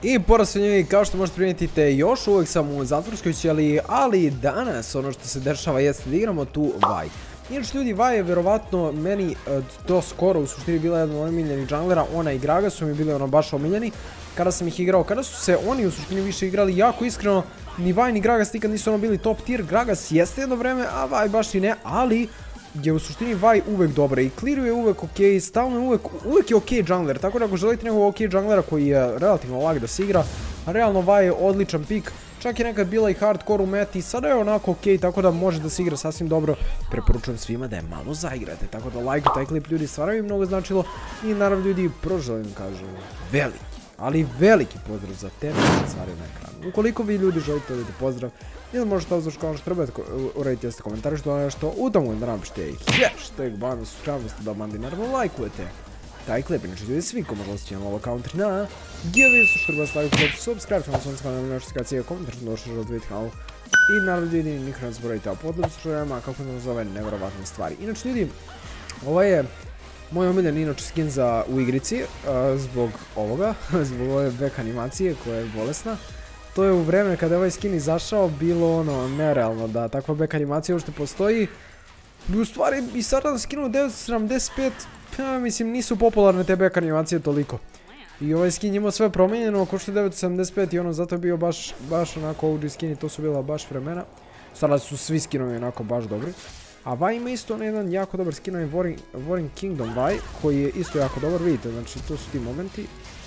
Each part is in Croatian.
I porasljenje, kao što možete primijetite, još uvijek sam u zatvorskoj ćeliji, ali danas ono što se dešava jeste da igramo tu Vi. Inače ljudi, Vi je vjerovatno meni do skoro u suštini bila jedan od omiljenih junglera, ona i Graga su mi bili ono baš omiljeni kada sam ih igrao, kada su se oni u suštini više igrali jako iskreno, ni Vi ni Gragas nikad nisu ono bili top tier. Gragas jeste jedno vreme, a Vi baš i ne, ali je u suštini Vi uvek dobra i clearuje je uvek ok, stalno je uvek je ok jungler, tako da ako želite nekog ok junglera koji je relativno lag da se igra, realno Vi je odličan pik, čak je nekad bila i hardcore u meti, sada je onako ok, tako da može da se igra sasvim dobro, preporučujem svima da je malo zaigrate, tako da lajku taj klip ljudi, stvarno mi mnogo značilo i naravno ljudi, želim kažem veliki, ali veliki pozdrav za tebe stvari na ekranu. Ukoliko vi ljudi želite da pozdrav ili možete uzvršiti ono što trebate uraditi jeste komentari što je nešto u tomu da napišite i hashtag banu subscribe da bandi naravno lajkujete taj klip. Inače ljudi svi ko možda osjećaju malo country na giveaway su što treba staviti klip, subscribe ćemo svojom kanalom na notifikacije, komentar što došli želite vidjeti kanal i naravno ljudi nikad ne zaboravite o podlogu što nema kako nam zove nevjerovatne stvari. Inače ljudi, ovo je moj omiljen inače skin u igrici zbog ovoga, zbog ove back animacije koja je bolesna. To je u vreme kada je ovaj skin izašao bilo ono nerealno da takva back animacija uopšte postoji. I u stvari i sada na skinu 975, mislim nisu popularne te back animacije toliko. I ovaj skin imao sve promijenjeno, košta 975 i ono zato je bio baš onako OG skin i to su bila baš vremena. Sada su svi skinovi onako baš dobri. A Vi ima isto jedan jako dobar skin, Warring Kingdom Vi, koji je isto jako dobar, vidite, znači to su ti momenti.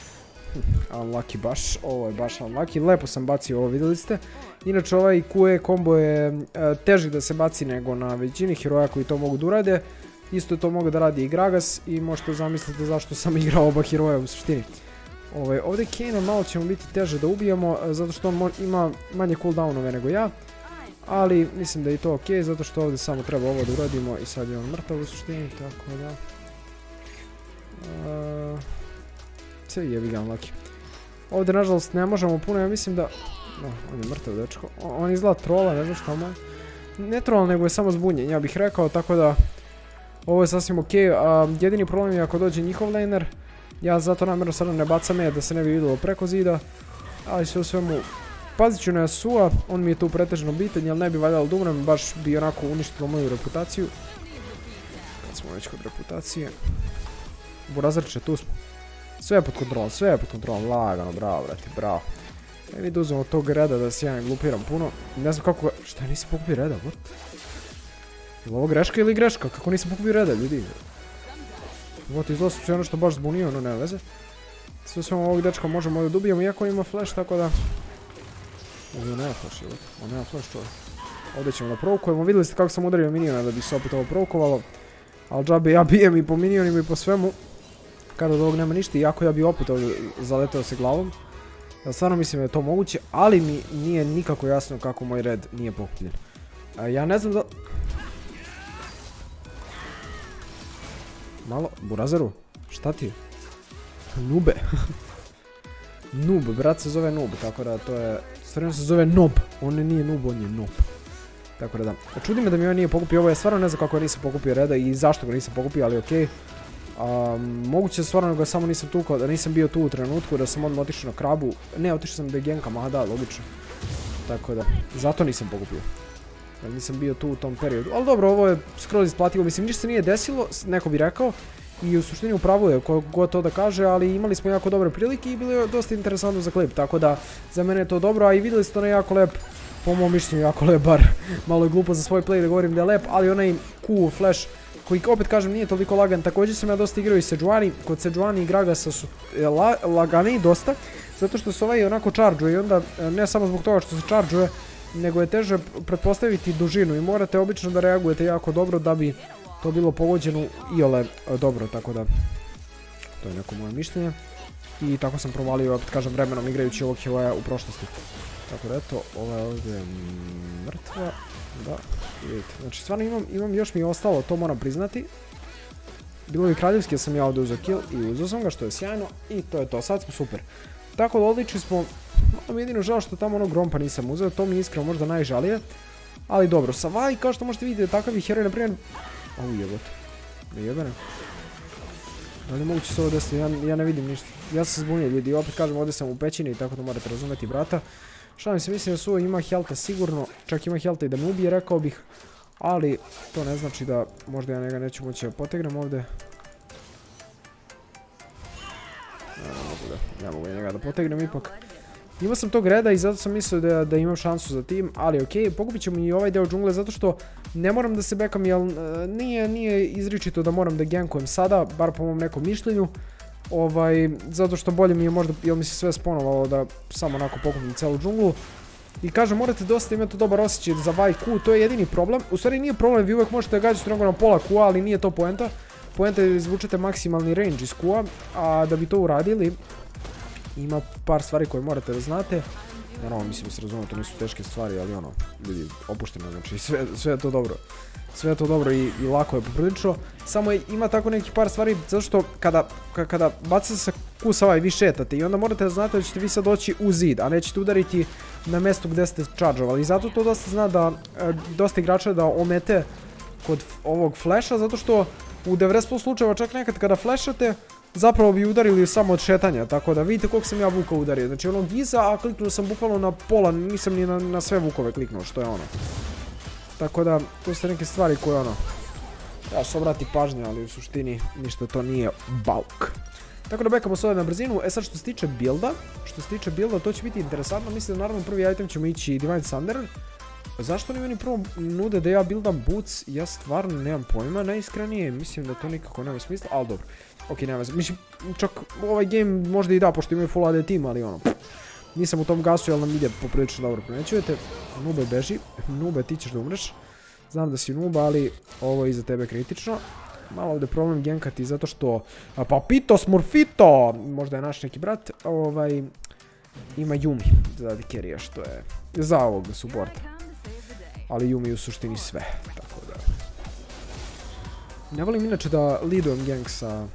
Unlucky baš, ovo je baš unlucky, lepo sam bacio ovo, vidjeli ste. Inače ovaj QE kombo je teži da se baci nego na većini heroja koji to mogu da urade. Isto to mogu da radi i Gragas i možete zamisliti zašto sam igrao oba heroja u suštini. Ovdje Kane'a malo će mu biti teže da ubijemo zato što on ima manje cooldownove nego ja. Ali mislim da je to ok, zato što ovdje samo treba ovo da uradimo i sad je on mrtav u suštini, tako da... Sve jebi ga unlucky. Ovdje nažalost ne možemo puno, ja mislim da... No, on je mrtav dečko. On izgleda trola, ne znam šta mu je. Ne trola, nego je samo zbunjen, ja bih rekao, tako da... Ovo je sasvim ok, jedini problem je ako dođe njihov laner. Ja zato namjerno sada ne bacam da se ne bi vidjelo preko zida. Ali sve u svemu... Pazit ću na Yasuo, on mi je tu pretežno bitan, jer ne bi valjalo da umrem, baš bi onako uništilo moju reputaciju. Kad smo već kod reputacije. Burazrče, tu smo. Sve je pod kontrolom, lagano, bravo, brate, bravo. Mi da uzmemo tog reda da se ja ne glupiram puno. Ne znam kako... Šta, nisam pokupio reda, what? Je li ovo greška ili greška? Kako nisam pokupio reda, ljudi? What, izgleda su se ono što baš zbunio, no ne veze. Sve svema ovog dečka možemo da dobijemo, iako ima flash, tako da... Ovdje nema flash, je on nema flash čovjek. Ovdje ćemo da provokujemo, vidjeli ste kako sam udario miniona da bi se opet ovo provokovalo. Ali džabe ja bijem i po minionima i po svemu. Kada od ovog nema ništa, iako ja bi opet ovdje zaletao se glavom. Ja stvarno mislim da je to moguće, ali mi nije nikako jasno kako moj red nije pokupljen. Ja ne znam da... Malo, Burazeru, šta ti je? Nube. Noob, brat se zove Noob, tako da to je... Stvarno se zove Nob, on nije Noob, on je Nob. Tako da da. Čudi me da mi on nije pokupio ovo, ja stvarno ne znam kako nisam pokupio reda i zašto ga nisam pokupio, ali okej. Moguće stvarno ga samo nisam tukao, da nisam bio tu u trenutku, da sam odmah otišao na krabu. Ne, otišao sam da genkam, aha da, logično. Tako da, zato nisam pokupio. Jer nisam bio tu u tom periodu. Ali dobro, ovo je skroz isplativo, mislim ništa se nije desilo, neko bi rekao. I u suštini upravo je god to da kaže, ali imali smo jako dobre prilike i bilo je dosta interesantno za klip, tako da za mene je to dobro, a i vidjeli ste onaj jako lep, po mom mišljenju jako lep, bar malo je glupo za svoj play da govorim da je lep, ali onaj Q flash koji opet kažem nije toliko lagan, također sam ja dosta igrao i Sejuani, kod Sejuani i Gragasa su lagani dosta, zato što se ovaj onako chargeuje i onda ne samo zbog toga što se chargeuje, nego je teže pretpostaviti dužinu i morate obično da reagujete jako dobro da bi to bilo pogođeno iole dobro, tako da to je neko moje mišljenje. I tako sam provalio, opet kažem, vremenom igrajući ovog heroja u prošlosti. Tako da eto, ova je ovdje mrtva, da, vidite. Znači stvarno imam još mi je ostalo, to moram priznati. Bilo bi kraljevski, sam ja ovdje uzeo kill i uzeo sam ga, što je sjajno i to je to, sad smo super. Tako da odlični smo, malo mi jedino žao što tamo onog Grompa nisam uzeo, to mi je iskreno možda najžalije. Ali dobro, sa Vi, kao što možete vidjeti, takav je heroj, na primjer... Au jebote, ne jebene. Da li je moguće se ovo desiti? Ja ne vidim ništa. Ja sam se zbunio ljudi, opet kažem ovdje sam u pećini, tako da morate razumjeti brata. Šalim se, mislim da su ima helta sigurno, čak ima helta i da me ubije, rekao bih. Ali to ne znači da možda ja njega neću moći da potegnem ovdje. Ne mogu njega da potegnem ipak. Imao sam tog reda i zato sam mislio da imam šansu za tim, ali okej, pokupit ćemo i ovaj deo džungle zato što ne moram da se bekam, jer nije izričito da moram da gankujem sada, bar po mom nekom mišljenju. Zato što bolje mi je možda, jer mi se sve sponovalo da samo onako pokupim celu džunglu. I kažem, morate dosta imati dobar osjećaj za Q, to je jedini problem. U stvari nije problem, vi uvijek možete gađati na pola Q, ali nije to poenta. Poenta je da izvučete maksimalni range iz Q-a, a da bi to uradili, ima par stvari koje morate da znate. Naravno, mislim se razumno, to nisu teške stvari, ali ono, ljudi, opušteno, znači sve je to dobro. Sve je to dobro i lako je poprilično. Samo ima tako nekih par stvari, zato što kada bacate se Q sa vi šetate i onda morate da znate da ćete vi sad doći u zid, a nećete udariti na mjestu gdje ste chargeovali. I zato to dosta zna da, dosta igrača da omete kod ovog flasha, zato što u 90% slučajeva čak nekad kada flashate, zapravo bi udarili samo od šetanja, tako da vidite koliko sam ja vuka udario. Znači ono giza, a kliknuo sam bukvalno na pola, nisam ni na sve vukove kliknuo, što je ono. Tako da, to su neke stvari koje ono, ja se obrati pažnje, ali u suštini ništa to nije bauk. Tako da bekamo se ovdje na brzinu. E sad što se tiče builda, to će biti interesantno. Mislim da naravno prvi item ćemo ići Divine Thunder. Zašto oni meni prvo nude da ja buildam boots? Ja stvarno nemam pojma, najiskrenije. Mislim da to nikako nema smisla, ali dobro. Ok, nema veze. Mislim, čak ovaj game možda i da, pošto imaju full AD team, ali ono, nisam u tom gasu, jer nam ide poprilično dobro. Primećujete, Nube beži. Nube, ti ćeš da umreš. Znam da si noob, ali ovo je iza tebe kritično. Malo ovdje problem gankati zato što Papito Smurfito, možda je naš neki brat, ima Yumi za carry-a, što je za ovog supporta. Ali Yumi u suštini sve, tako da. Ne volim inače da leadujem gank sa...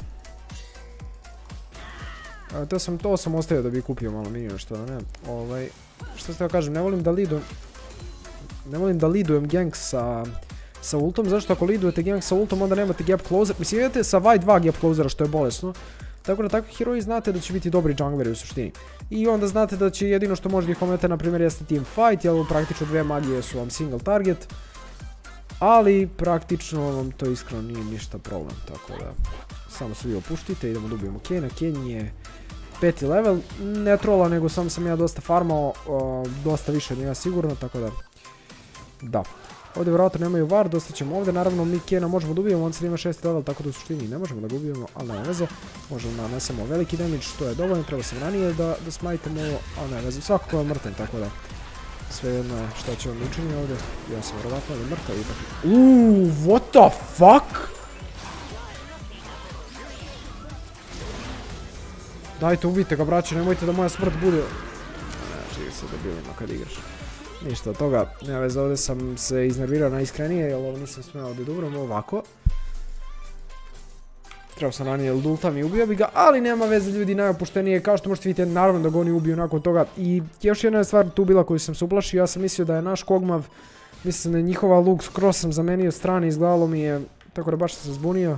To sam ostavio da bi kupio malo minion, što da ne. Što ste da kažem, ne volim da leadujem gank sa ultom, zašto ako leadujete gank sa ultom onda nemate gap closer. Mislim, idete sa Y2 gap closera, što je bolesno. Tako da takvi heroji znate da će biti dobri jungleri u suštini. I onda znate da će jedino što može ih omete, na primjer, jeste team fight, jer praktično dve magije su vam single target. Ali praktično vam to iskreno nije ništa problem, tako da samo se vi opuštite, idemo da ubijemo Kena. Ken je 5. level, ne trolla, nego sam ja dosta farmao, dosta više od njega sigurno, tako da, da. Ovdje vjerojatno nemaju var, dosta ćemo ovdje, naravno mi Kena možemo da ubijemo, on sad ima 6. level, tako da u suštini ne možemo da ga ubijemo, ali nema veze. Možemo da nanesemo veliki damage, to je dovoljno, treba sam ranije da smajtemo ovo, ali nema veze, svakako je mrtav, tako da sve jedno je šta će on učiniti ovdje, ja sam vjerovatno ali mrtav ipak. What the fuck? Dajte, ubijte ga, braće, nemojte da moja smrt bude... Čekaj se debilima kad igraš. Ništa od toga, nema veze, ovdje sam se iznervirao najiskrenije, jer ovo nisam smeo ovdje dobro, ovako. Trebao sam ranije ultam i ubio bi ga, ali nema veze ljudi, najopuštenije, kao što možete vidjeti, naravno da ga oni ubiju nakon toga. I još jedna stvar tu bila koju sam se uplašio, ja sam mislio da je naš Kog'Maw, mislim da je njihova luk skroz sam zamenio strane, izgledalo mi je, tako da baš sam se zbunio.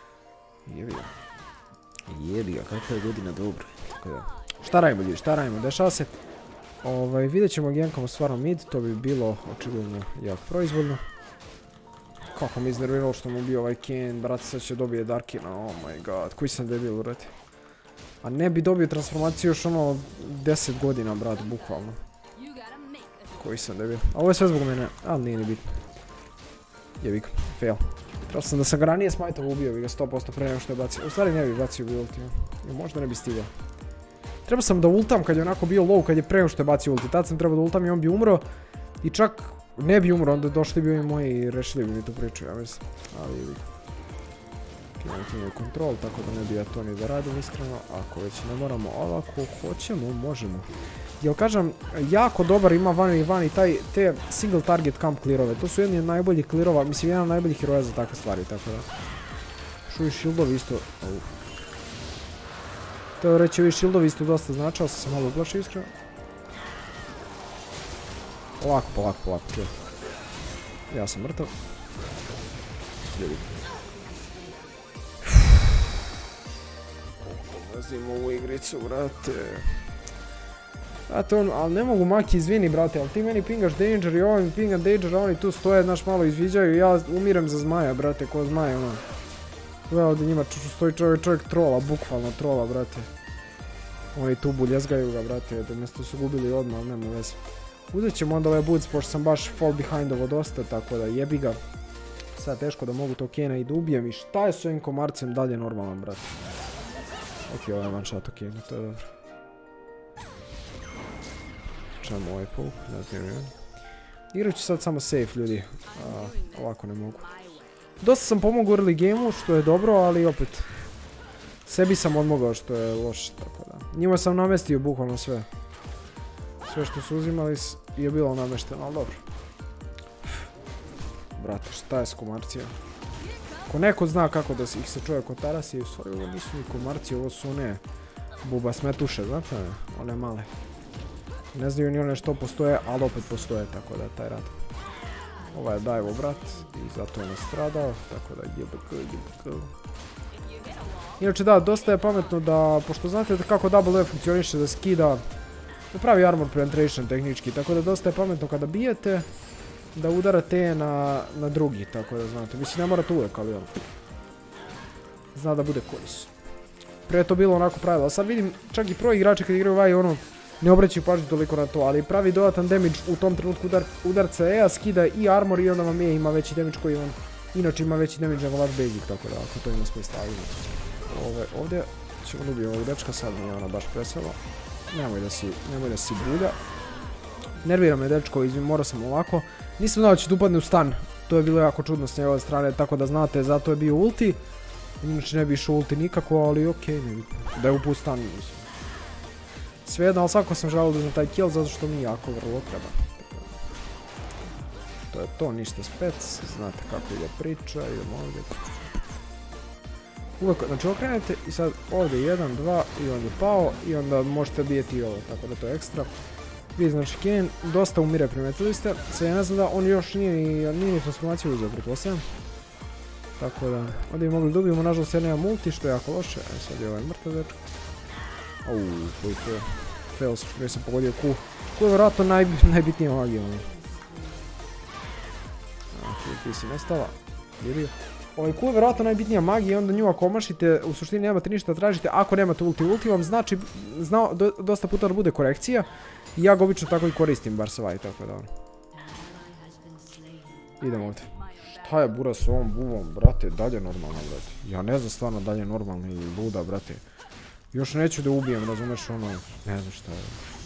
Jebi ga, kakva je godina dobro. Šta radimo ljudi, šta radimo, dešava se. Vidjet ćemo gankamo stvarno mid, to bi bilo očigledno jako proizvoljno. Kako mi iznerviralo što mu bio ovaj Ken, brate sad će dobije Darkina, oh my god, koji sam debil brate. A ne bi dobio transformaciju još ono 10 godina brate, bukvalno. Koji sam debil, a ovo je sve zbog mene, ali nije ni bitno. Jebik, fail. Trebao sam da sam ga ranije smajtao, ubio bi ga 100% pre nego što je bacio, u stvari ne bi bacio bi ulti, možda ne bi stigao. Trebao sam da ultam kad je onako bio low, kad je pre nego što je bacio ulti, tad sam trebao da ultam i on bi umro. I čak ne bi umro, onda došli bi ovi moji i rešili bi mi tu priču, ja mislim. Ali imaju kontrol, tako da ne bi ja to ni da radim iskreno. Ako već ne moramo, ali ako hoćemo, možemo. Jel kažem, jako dobar ima van i te single target camp clearove. To su jedni od najboljih clearova, mislim jedan od najboljih heroja za takve stvari, tako da. Šuji shieldovi isto. Teo reći, ovi shieldovi isto dosta značao, sam se malo uplašio iskreno. Polako, kill. Ja sam mrtav. mrzim ovu igricu, brate. Brate, ali ne mogu Maki, izvini, brate, ali ti meni pingaš Danger i ovaj mi pinga Danger, a oni tu stoje, znaš, malo izviđaju i ja umirem za zmaja, brate, ko zmaj, ono. Gledaj, ovdje njima stoji čovjek trola, bukvalno trola, brate. Oni tu buljezgaju ga, brate, da mjesto su gubili odmah, ali nema veze. Uzet ćemo onda ovaj boots, pošto sam baš fall behind-ovo dosta, tako da jebi ga. Sad teško da mogu to Kena i da ubijem i šta je s ovim komarcem dalje normalan, brate. Ok, ovo je one shot o Kenu, to je dobro. Čemu ovaj pouk, ne znam jedan. Igrat ću sad samo safe, ljudi. Ovako ne mogu. Dosta sam pomogao u early gameu, što je dobro, ali opet. Sebi sam odmogao, što je loše, tako da. Njima sam namestio bukvalno sve. Sve što su uzimali je bilo namešteno, ali dobro. Brate, šta je s komarcijom? Ako neko zna kako da ih se čovjek otarasi, u stvari ovo nisu ni komarci, ovo su one buba smetuše, znate, one male. Ne znaju ni one što postoje, ali opet postoje, tako da taj rad. Ovaj je Daivo brat i zato je nastradao, tako da JBK. Inače da, dosta je pametno da, pošto znate kako WE funkcioniše, da skida, da pravi armor penetration tehnički, tako da dosta je pametno kada bijete, da udarate na drugi, tako da znate. Mislim, ne morate uvijek, ali ono. Zna da bude koris. Prije je to bilo onako pravilo, a sad vidim čak i pro igrači kad igraju ovaj ono, ne obraćaju pažnju toliko na to, ali pravi dodatan damage u tom trenutku udarca E-a, skida i armor i onda vam ima veći damage koji on inače ima veći damage nego vaš basic, tako da ako to ima smisla. Ovdje ćemo da ubijemo ovog dečka, sad mi je ono baš preselo. Nemoj da si bulja. Nervira me dečko, morao sam ovako. Nisam znao da će da upadne u stan, to je bilo jako čudno s njegove strane, tako da znate, zato je bio ulti. Inače ne bi išao ulti nikako, ali okej, ne bitno. Da je upao u stan, mislim. Svejedno, ali svako sam želio da uzmem taj kill, zato što mi jako vrlo treba. To je to, ništa spec, znate kako ide priča, idemo ovdje. Uvijek, znači okrenete i sad ovdje 1, 2 i on je pao i onda možete bijeti i ovo, tako da to je ekstra. Vi znači Kane dosta umire, primetili ste, sad ja ne znam da on još nije ni transformaciju uzeo, pretpostavljam. Tako da, ovdje bi mogli da ubijemo, nažalost ja nemam multi, što je jako loše, a sad je ovaj mrtav dečko. Koji to je fail, što sam pogodio Q. Q je vjerojatno najbitnija magija. Ti si nestala, vidio. Ovaj Q je vjerojatno najbitnija magija i onda nju ako omašite, u suštini nemate ništa da tražite, ako nemate ulti vam znači, dosta puta da bude korekcija. I ja ga obično tako i koristim, bar sa tako da ono. Idemo ovdje. Šta je bura s ovom bubom, brate, dalje normalno, brate. Ja ne znam stvarno dalje normalno i luda, brate. Još neću da ubijem, razumeš, ono, ne znam šta je.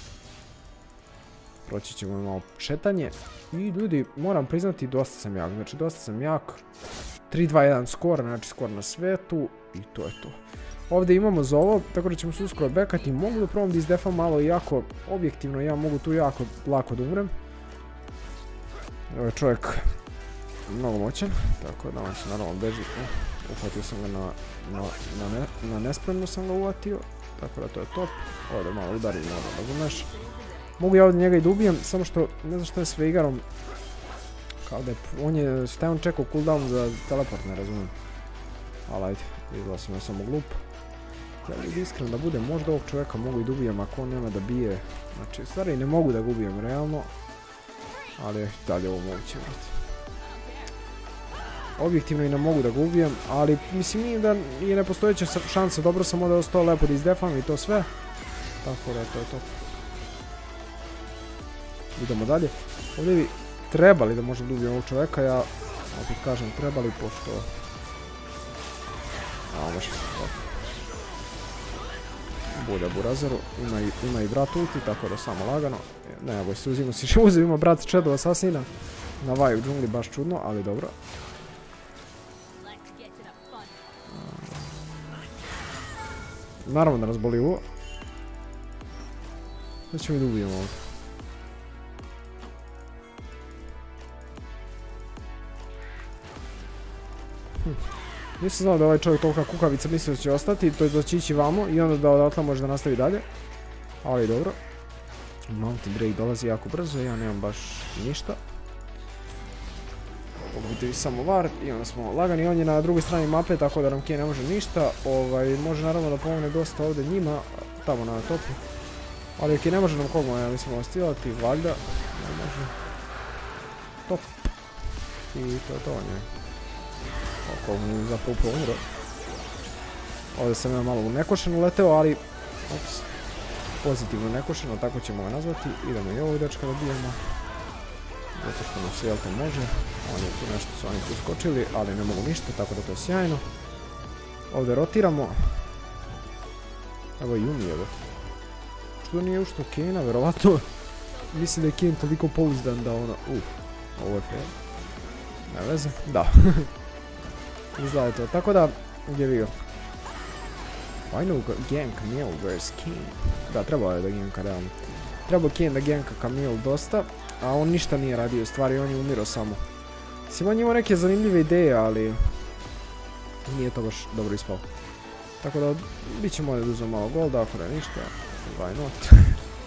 Proći ćemo malo šetanje. I ljudi, moram priznati, dosta sam jak, znači dosta sam jak. 3-2-1 skor, znači skor na svetu i to je to. Ovdje imamo za ovo, tako da ćemo se uskoro bekati. Mogu da probam da izdefam malo jako objektivno, ja mogu tu jako lako da umrem. Ovo je čovjek mnogo moćan, tako da on se naravno beži. Uhvatio sam ga na nespremno sam ga uvatio, tako da to je top. Ovdje malo udari, razumeš. Mogu ja ovdje njega i da ubijem, samo što ne znam što je s Veigarom. Kao da je, on je, šta je on čekao cooldown za teleport, ne razumijem. Ali ajde, izgleda sam ja samo glup. Ja bih iskren da budem, možda ovog čovjeka mogu i da ubijem ako on nema da bije. Znači, u stvari ne mogu da ga ubijem realno. Ali dalje ovo moguće, vrati. Objektivno i ne mogu da ga ubijem, ali mislim nije da je nepostojeća šansa, dobro sam ovdje ostao lepo da izdefam i to sve. Tako da to je to. Idemo dalje. Ovdje bi trebali da možda da ubijem ovog čovjeka, ja opet kažem trebali pošto... Ovo što se to. Bulja Burazeru, ima i brat ulti, tako da samo lagano. Ne, boj se uzimo brat Shadow Assassina. Na vaju u džungli baš čudno, ali dobro. Naravno da nas boli ovo. Sad ćemo i da ubijemo ovdje. Nisam znao da ovaj čovjek tolika kukavica misli da će ostati, to je da će ići vamo i onda da odatle može da nastavi dalje. Ali dobro. Mountain Drake dolazi jako brzo, ja nemam baš ništa. Pogledajte samo var i onda smo lagani. On je na drugoj strani mape, tako da nam Kayn ne može ništa. Može naravno da pomogne dosta ovdje njima, tamo na topu. Ali Kayn ne može nam Kog'Maw, ja mislim, ostilati, valjda. Ne može. Top. I to je to, on je. Kog'Maw je zapravo upravo umro. Ovdje sam ja malo u nekošenu leteo, ali... Ups. Pozitivno nekošeno, tako ćemo ga nazvati. Idemo i ovog dečka da bijemo. Zato što nam se jel to može. Oni tu nešto su oni tu skočili, ali ne mogu ništa, tako da to je sjajno. Ovdje rotiramo. Evo Yumi, evo. Što nije ušto Kayna, verovatno. Mislim da je Kayn toliko pouzdan da ono... ovo je fair. Ne veze, da. Izgleda to, tako da, gdje vi go. Why no gank Camille vs Kayn? Da, trebao je da ganka realno. Trebao Kayn da ganka Camille dosta, a on ništa nije radio, u stvari on je umirao samo. Mislim, on je imao neke zanimljive ideje, ali nije to baš dobro ispalo. Tako da, bit ćemo ovdje da uzmemo malo golda, ako ne ništa, why not.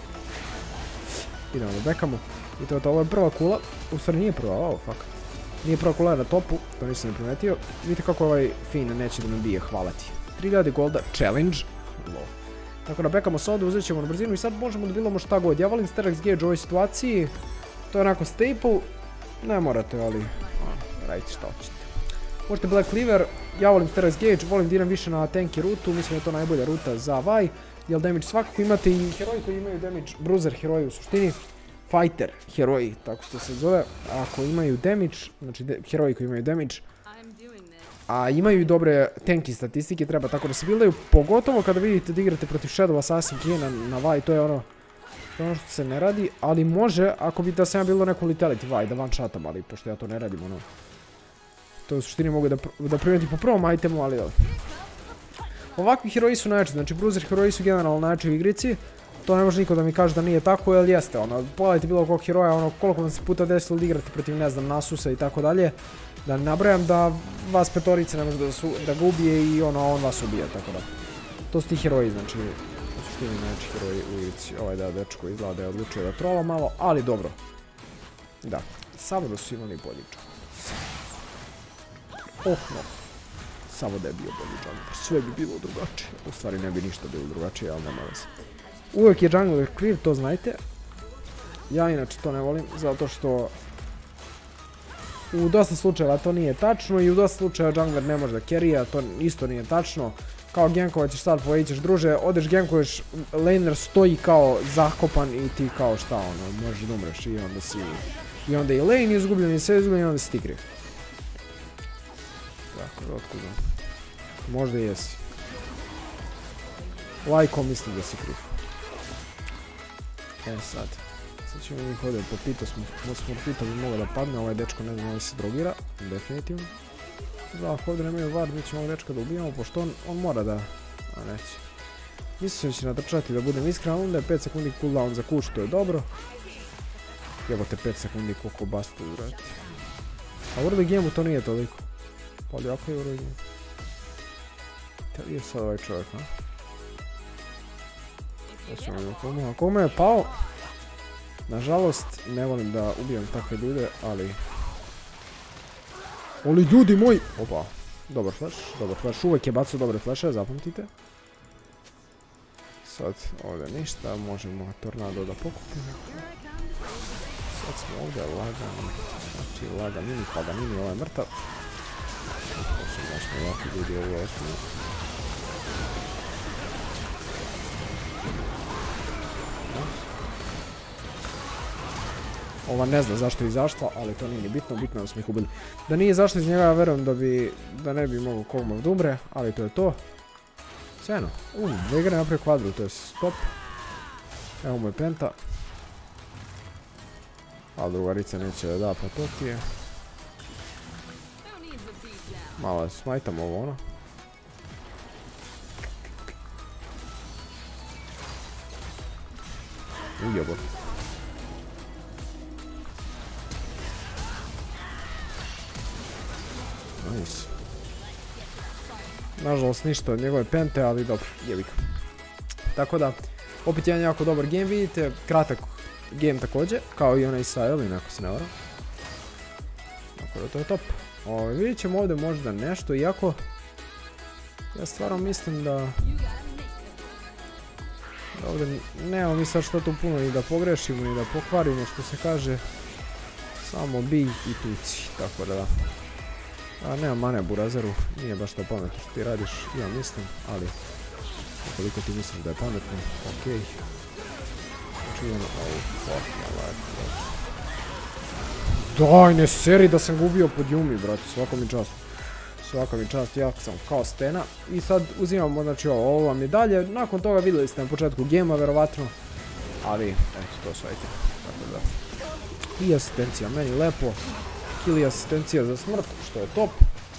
Idemo da bekamo. I to je to, ovo je prva kula, u stvari nije prva, oh fuck. Nije prva kula na topu, to nisam ne primetio. Vidite kako ovaj Finn neće da me bije, hvala ti. 3000 golda challenge. Tako da bekamo se ovdje, uzet ćemo na brzinu i sad možemo da bilamo šta god. Ja volim Sterak's Gauge u ovoj situaciji. To je onako staple. Ne morate, ali radite šta hoćete. Možete Black Cleaver, ja volim Sterak's Gauge, volim da idem više na tanky rutu, mislim da je to najbolja ruta za Vi. Jer damage svakako imate i heroji koji imaju damage, bruiser heroji u suštini. Fighter heroji, tako što se zove. Ako imaju damage, znači heroji koji imaju damage, a imaju i dobre tanky statistike, treba tako da se buildaju, pogotovo kada vidite da igrate protiv Shadow Assassin Kayna na Vi, to je ono što se ne radi, ali može, ako bi da sam ja bilo neku Vitality Vi, da one shotam, ali pošto ja to ne radim, ono, to u suštini mogu da primetim po prvom itemu, ali evo. Ovakvi heroji su najjači, znači bruiser heroji su generalno najjači u igrici, to ne može niko da mi kaže da nije tako, jer jeste, ono, pogledajte bilo kog heroja, ono, koliko vam se puta desilo da igrate protiv, ne znam, Nasusa i tako dalje. Da ne nabrajam da vas petorice ne može da ga ubije i ono, on vas ubije, tako da. To su ti heroji, znači, u suštini najjači heroji u igrici. Ovaj da dečko izgleda da je odlučio da trola malo, ali dobro. Da, samo da su imali bolji džungler. Oh no. Samo da je bio bolji džungler. Sve bi bilo drugačije. U stvari ne bi ništa bilo drugačije, ali nema veze. Uvijek je jungler clear, to znajte. Ja inače to ne volim, zato što u dosta slučajeva to nije tačno i u dosta slučajeva jungler ne može da carrya, to isto nije tačno. Kao gankovat ćeš sad, pojećeš druže, odeš gankuješ, laner stoji kao zakopan i ti kao šta ono, možeš da umreš i onda si... I onda i lane izgubljen i sve izgubljen i onda si ti kriv. Tako da, otkuda? Možda i jesi. Lajko mislim da si kriv. Sad ćemo njih ovdje popito, Smurfita bi mogao da padne, ovaj dečko ne znam da se drogira, definitivno. Da, ako ovdje nemaju var, mi ćemo ovog dečka da ubijamo, pošto on mora da... A neće. Mislim da će natrčati, da budem iskren, onda je 5 sekundi cooldown za kuć, to je dobro. Jebote 5 sekundi koliko bastu urati. A u early game-u to nije toliko. Pa ali jako je u early game. Gdje je sad ovaj čovjek, a? Ako me je pao, nažalost ne volim da ubijem takve ljude, ali... Ali ljudi moji! Opa, dobar flash, uvijek je bacao dobre flashe, zapamtite. Sad ovdje ništa, možemo tornado da pokupimo. Sad smo ovdje lagani, znači laganini, paganini, ovaj je mrtav. Možemo ovakvi ljudi ovu osnovu. Ova ne zna zašto je izašla, ali to nije ni bitno, bitno da smo ih ubili. Da nije izašla iz njega, ja verujem da ne bi mogao Kog'Maw da umre, ali to je to. Sjajno. Veigar je napravio kvadru, to je stop. Evo mu je penta. A drugarica neće da da, pa to ti je. Malo smajtamo ovo ono. Ujebot. Nice. Nažalost ništa od njegove pente, ali dobro, jebika. Tako da, opet jedan jako dobar game, vidite, kratak game također, kao i onaj sa Elin, ako se ne varam. Tako da to je top. Vidjet ćemo ovdje možda nešto, iako ja stvarno mislim da ovdje nemamo mi sad što tu puno ni da pogrešimo ni da pokvarimo, što se kaže. Samo bi i tuci, tako da. A nema mane burazeru, nije baš to pametno što ti radiš, ja mislim, ali koliko ti misliš da je pametno, okej. Čujeno, fuck, ja lako. Daj, ne seri da sam gubio pod Yumi, brate, svaka mi čast. Svaka mi čast, ja sam kao stena. I sad uzimamo, znači ovo vam je dalje. Nakon toga vidjeli ste na početku gema, verovatno. Ali, eto, to su ajte. Tako da. I asistencija, meni lepo. Kill i asistencija za smrt, što je top.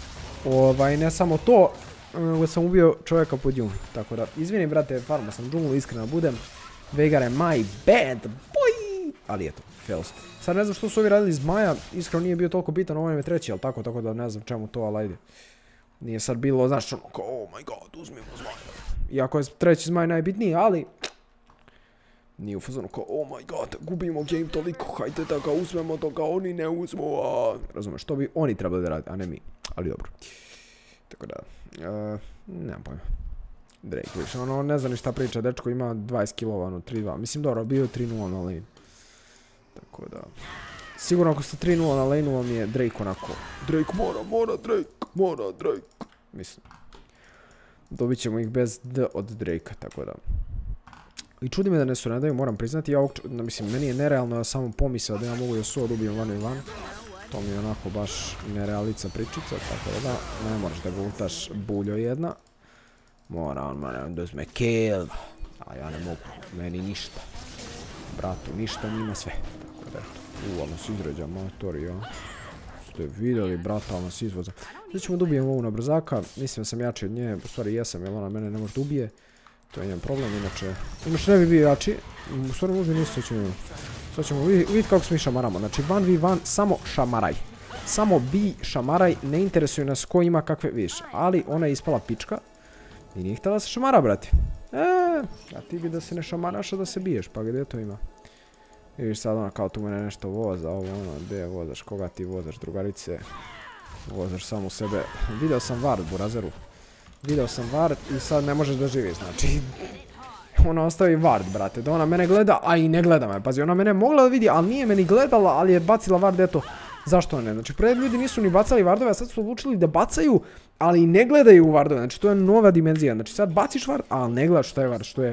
Ne samo to, sam ubio čovjeka pod Yumi. Tako da, izvini, brate, farma sam džunglu, iskreno budem. Veigar je my bad boy. Ali eto, fails. Sad ne znam što su ovi radili iz Maja, iskreno nije bio toliko bitan, ovo je treći, ali tako da ne znam čemu to, ali ajde. Nije sad bilo, znaš, ono kao, oh my god, uzmimo Zmaja. Iako je treći Zmaj najbitniji, ali nije u fazonu kao, oh my god, gubimo game toliko, hajde da ga uzmemo, da ga oni ne uzmu, razumeš, što bi oni trebali da radi, a ne mi, ali dobro. Tako da, nemam pojma. Drake, viš, ono, ne znam ni šta priča, dečko ima 20 kilova, ono, 3-2, mislim, dobro, bio 3-0 na lane. Tako da, sigurno ako ste 3-0 na laneu vam je Drake onako, Drake mora Drake, mislim. Dobit ćemo ih bez D od Drakea, tako da. I čudi me da ne daju, moram priznati, mislim, meni je nerealno, ja samo pomisao da ja mogu Yasuo da ubijem 1v1. To mi je onako baš nerealica pričica, tako da ne moraš da ga ultaš buljo jedna. Mora on mene da uzme kill, a ja ne mogu, meni ništa. Bratu, ništa, njima sve. Tako da, ali nas izređa motor, ja. Ste vidjeli, brata, ali nas izvoza. Sada ćemo da ubijem ovu na brzaka, mislim da sam jači od nje, u stvari jesam, jer ona mene ne može da ubije. To je njen problem, inače ne bi bio jači, u stvari možda nisu, sad ćemo vidjeti kako se mi šamaramo, znači 1v1 samo šamaraj. Samo bi šamaraj, ne interesuje nas ko ima kakve više, ali ona je ispala pička i nije htjela da se šamara, brate. A ti bi da se ne šamaraš, a da se biješ, pa gdje to ima? Vidiš sad ona kao tu mene nešto voza, ovo ono, gdje vozaš, koga ti vozaš, drugarice, vozaš samo sebe. Video sam Ward, burazeru. Video sam Ward i sad ne možeš da živiš, znači. Ona ostavi Ward, brate, da ona mene gleda, a i ne gleda me, pazi, ona mene mogla da vidi, ali nije meni gledala, ali je bacila Ward, eto. Zašto ne? Znači, pred ljudi nisu ni bacali Wardove, a sad su odlučili da bacaju, ali ne gledaju Wardove, znači to je nova dimenzija, znači sad baciš Ward, ali ne gledaš šta je Ward, što je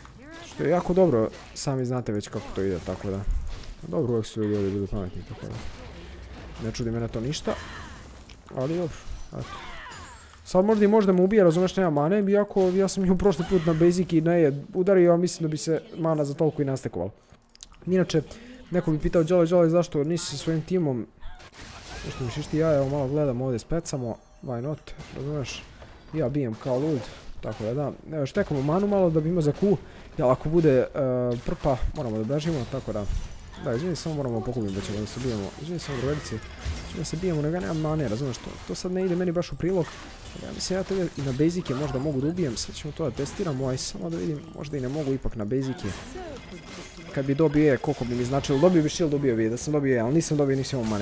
jako dobro, sami znate već kako to ide, tako da. Dobro, uvijek su ljudi ovdje bili pametni, tako da. Ne čudi mene to ništa, ali dobro, eto. Sad možda i možda me ubije, razumeš, nema mane, iako ja sam ju prošli put na basic i ne udario, a mislim da bi se mana za toliko i nastekovala. Inače, neko bi pitao Jolly zašto nisi sa svojim timom. Nešto mi šišti ja, evo malo gledam ovdje, specamo, why not, razumeš. Ja bijem kao lud, tako da da. Evo štekamo manu malo da bi imao za Q, jer ako bude prpa, moramo da bežimo, tako da. Da, izvini, samo moramo pokupiti da ćemo da se bijemo. Izvini, samo drugarici. Da se bijemo, nego nemam mane, razumiješ to. To sad ne ide meni baš u prilog. Ja mislim, ja tebe i na basike možda mogu da ubijem. Sad ćemo to da testiramo, aj samo da vidim. Možda i ne mogu ipak na basike. Kad bi dobio koliko bi mi značilo. Dobio bi shield, dobio bi da sam dobio ali nisam dobio, nisam imao mane.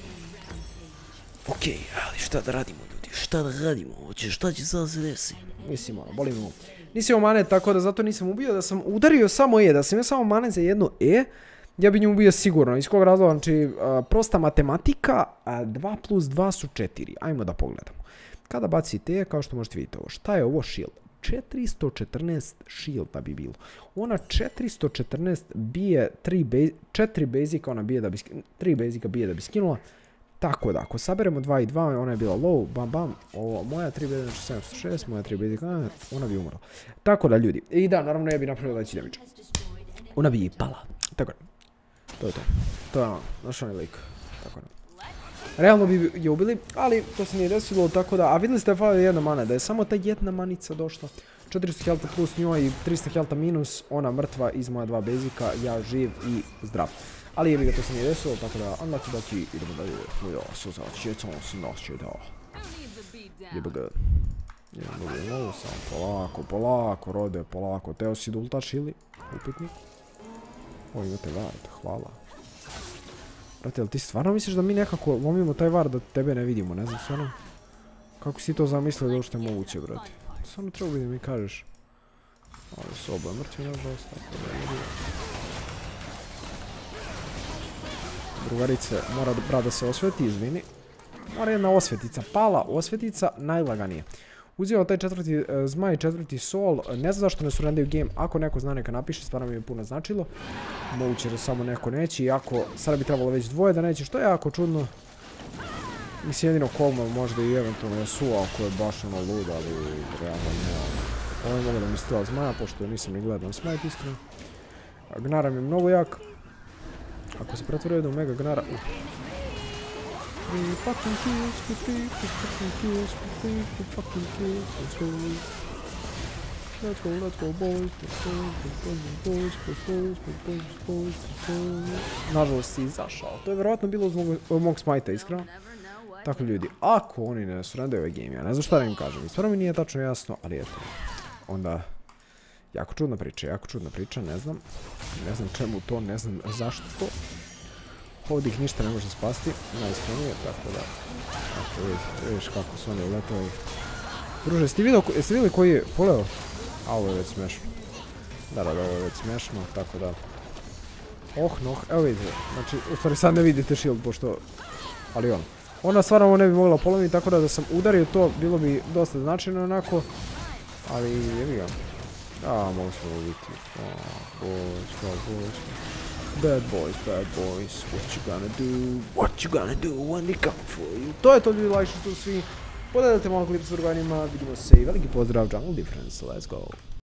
Okej, ali šta da radimo, ljudi? Šta da radimo? Šta će sad se desi? Mislim, ono, boli me. Nisam imao mane, tako da zato nisam ubio. Da sam udario samo E, da sam imao samo mane za jedno E. Ja bi nju ubio sigurno, iz kog razloga, znači prosta matematika, 2 plus 2 su 4, ajmo da pogledamo. Kada bacite, kao što možete vidjeti ovo, šta je ovo shield? 414 shielda bi bilo. Ona 414 bije 4 basica, ona bije da bi, 3 basica bije da bi skinula. Tako da, ako saberemo 2 i 2, ona je bila low, bam bam, ovo, moja 3 basica, znači 706, moja 3 basica, ona bi umrla. Tako da, ljudi, i da, naravno ja bi napravila veći damage. Ona bi i pala, tako da. To je to. To je ono, znaš onaj lik. Tako da. Realno bi je ubili, ali to se nije desilo, tako da. A vidjeli ste da je fali jedna mana, da je samo ta jedna manica došla. 400 healtha plus njoj i 300 healtha minus, ona mrtva iz moja 2 basika, ja živ i zdrav. Ali jebi ga, to se nije desilo, tako da, unlucky ducky, idemo dalje. Ja, so začetom se nas će da. Jebi ga. Idemo dalje, samo polako, rode, polako. Teo si da ultaš ili? Upitnik. O, imate Ward, hvala. Brate, jel ti stvarno misliš da mi nekako lomimo taj var da tebe ne vidimo, ne znam, stvarno? Kako si to zamislio da uopšte je moguće, brate? Stvarno treba bi da mi kažeš. Ali su oboje mrtvi, nažalost, tako da je. Drugarice, mora brat da se osveti, izvini. Mora jedna osvetica, pala osvetica, najlaganije. Uzeo taj četvrti zmaj, četvrti sol, ne znam zašto ne surrendaju game, ako neko zna neka napiše, stvarno mi je puno značilo. Moguće da samo neko neće, iako sada bi trebalo već dvoje da neće, što je jako čudno. Mislim jedino Kolma možda i eventualno Yasuo ako je baš ono lud, ali realno ne. Ovo je mogu da mi stila zmaja, pošto nisam ni gledao smajt iskreno. Gnara mi je mnogo jak. Ako se pretvorio da u mega Gnara... fucking kills, fucking kills, fucking kills, let's go. Let's go boys, boys. Nažalost si izašao, to je vjerovatno bilo uz mog smajta, iskreno. Tako ljudi, ako oni ne surrendaju ovaj game, ja ne znam šta da im kažem, stvarno mi nije tačno jasno, ali eto. Onda, jako čudna priča, ne znam čemu to, ne znam zašto to. Ovdje ih ništa ne može spasti, najiskrenije, tako da, vidiš kako su oni uletali. Druže, jeste vidjeli koji je poleo? A ovo je već smešno. Da, ovo je već smešno, tako da. Evo vidite, znači, u stvari sad ne vidite shield, pošto, ali ono. Ona stvarno ovo ne bi mogla polomiti, tako da sam udario to, bilo bi dosta značajno onako. Ali, jebi ga. Mogu se ovo biti. Boys. Bad boys, what you gonna do when they come for you. To je to ljudi, like što su svi. Pogledajte malo klip s drugarima, vidimo se i veliki pozdrav, Jungle Difference, let's go.